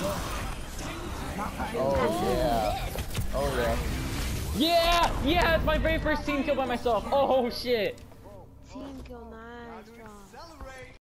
Oh yeah. Oh yeah. Yeah! Yeah! It's my very first team kill by myself. Oh shit! Team kill, nice, John.